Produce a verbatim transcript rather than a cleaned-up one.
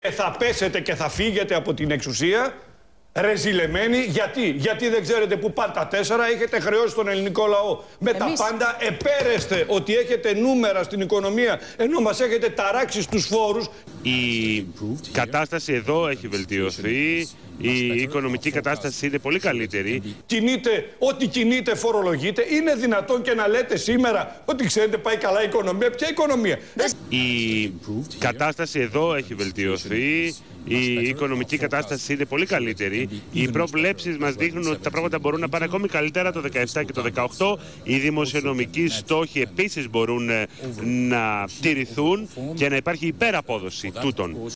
Θα πέσετε και θα φύγετε από την εξουσία ρεζιλεμένοι. Γιατί? Γιατί δεν ξέρετε που πάνε τα τέσσερα, έχετε χρεώσει τον ελληνικό λαό. Με Εμείς... τα πάντα επέρεστε ότι έχετε νούμερα στην οικονομία, ενώ μας έχετε ταράξει στους φόρους. Η κατάσταση εδώ έχει βελτιωθεί. Η οικονομική κατάσταση είναι πολύ καλύτερη. Κινείται, ό,τι κινείται φορολογείται. Είναι δυνατόν και να λέτε σήμερα ότι ξέρετε πάει καλά η οικονομία? Ποια οικονομία? Η κατάσταση εδώ έχει βελτιωθεί. Η οικονομική κατάσταση είναι πολύ καλύτερη. Οι προβλέψεις μας δείχνουν ότι τα πράγματα μπορούν να πάνε ακόμη καλύτερα το δεκαεπτά και το δεκαοκτώ. Οι δημοσιονομικοί στόχοι επίσης μπορούν να τηρηθούν και να υπάρχει υπεραπόδοση τούτων.